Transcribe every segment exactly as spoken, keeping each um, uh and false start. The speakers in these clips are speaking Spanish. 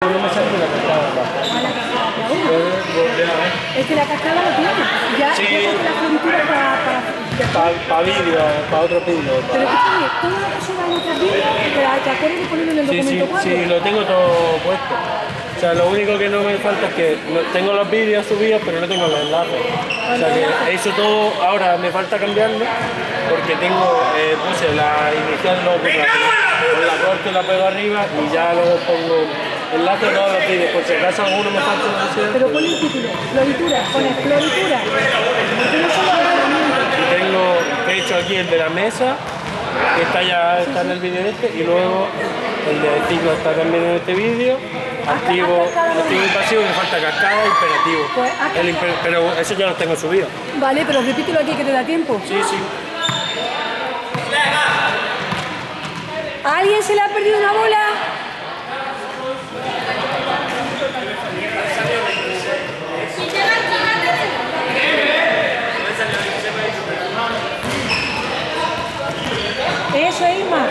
no me sale de la cascada. A la cascada, es que la cascada lo tiene. Ya, sí. ya la floritura para... Para pa vídeo, para otro vídeo. Pero escúchame, todo lo que suba en otros vídeos, ¿te acuerdas de ponerlo en el sí, documento sí, cuatro? Sí, lo tengo todo puesto. O sea, lo único que no me falta es que no, tengo los vídeos subidos, pero no tengo los enlaces. O sea, que eso todo, ahora me falta cambiarlo, porque tengo, eh, puse la inicial, luego puse la, con la corto la pego arriba y ya luego pongo enlace a todos los vídeos, por si acaso alguno me falta. No sé, pero pon el título, floritura, pone floritura. Y tengo, he hecho aquí el de la mesa, que está ya está en el vídeo este, y luego el de ciclo está también en este vídeo. Activo, activo y pasivo, me falta cascada y imperativo. Pues, el imper, pero eso ya lo tengo subido. Vale, pero repítelo aquí que te da tiempo. Sí, sí. ¿A alguien se le ha perdido una bola? Eso es, Isma.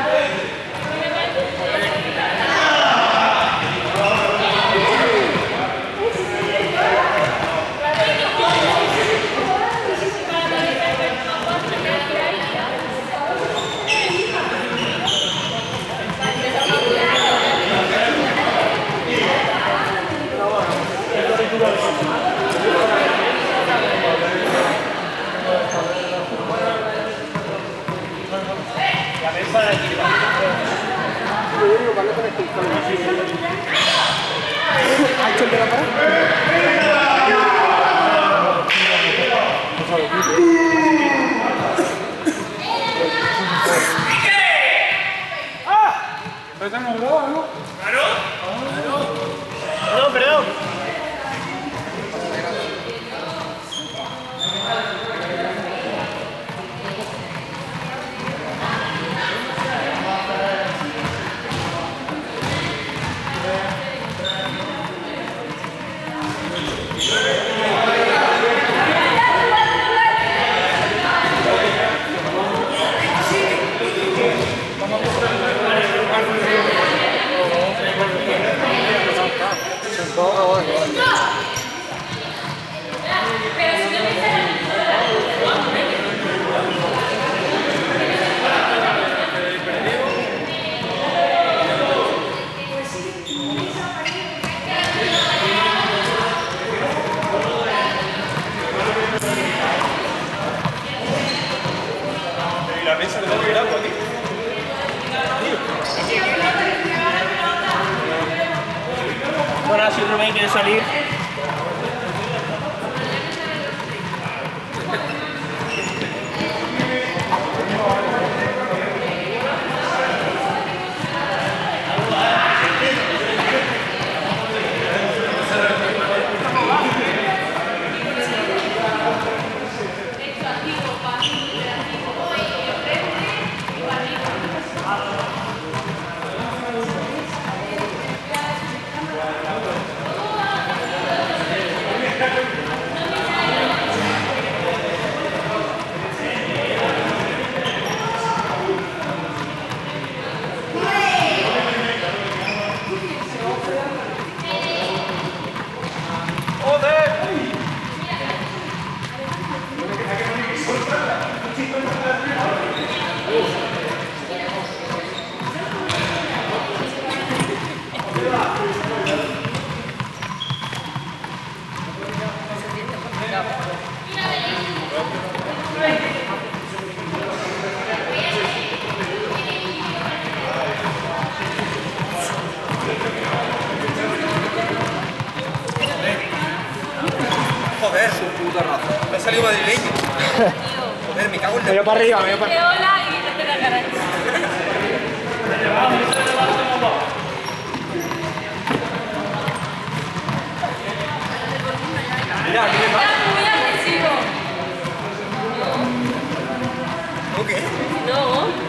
No, perdón. Ahora si Rubén quiere salir. Joder, su puta raza. Me ha salido madrileño. Joder, me cago en la... Me voy para arriba, me voy para arriba. Hola y no te da cara. Mira, ¿qué le pasa? Está muy agresivo. ¿No qué? No.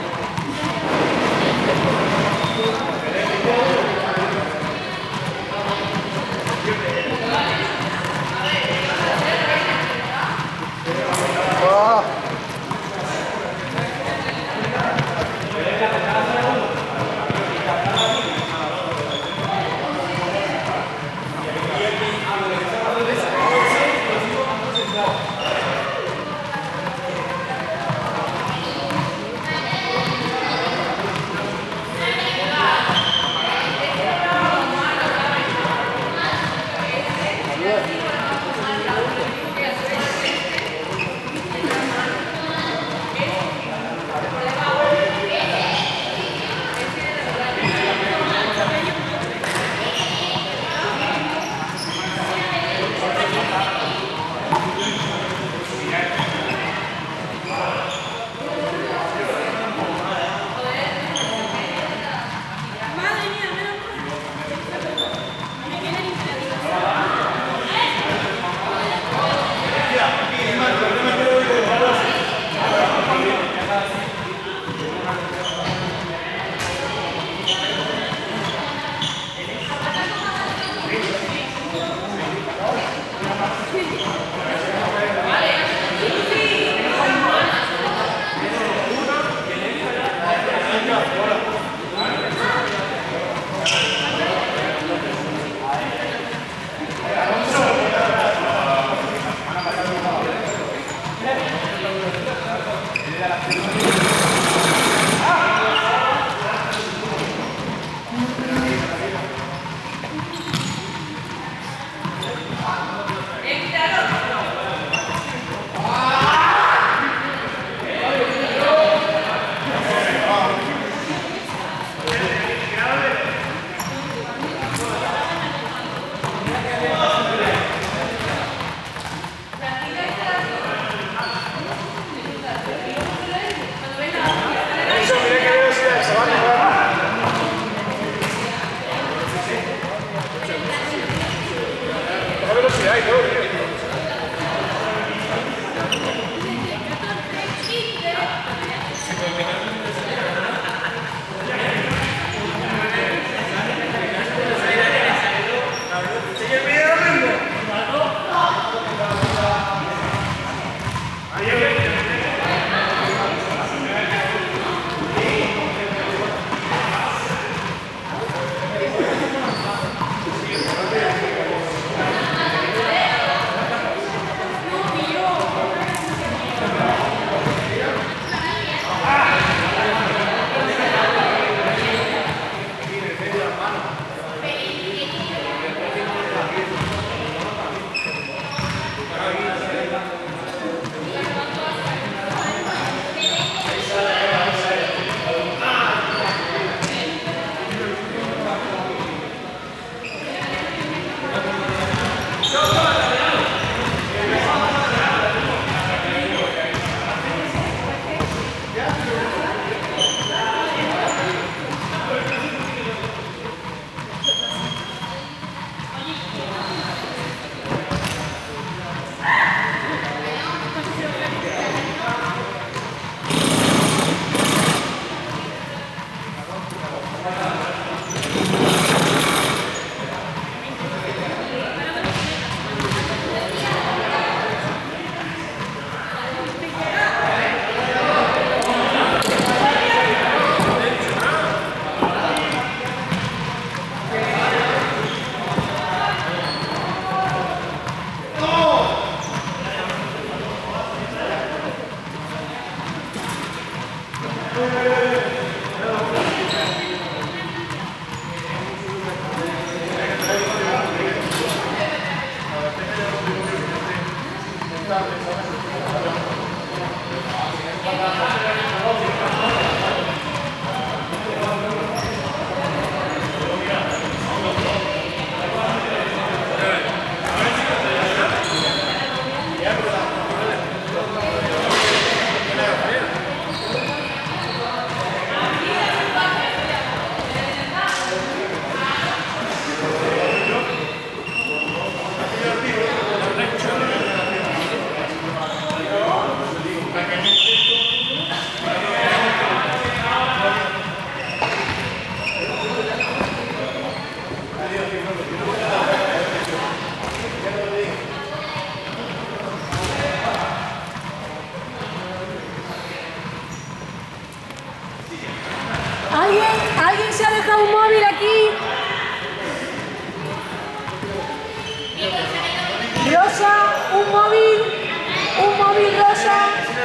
rosa, un móvil, un móvil rosa.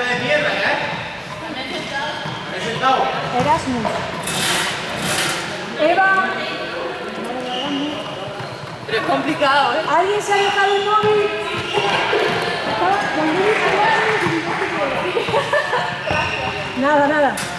Erasmus. Eva. Pero es complicado, ¿eh? ¿Alguien se ha dejado el móvil? Nada, nada.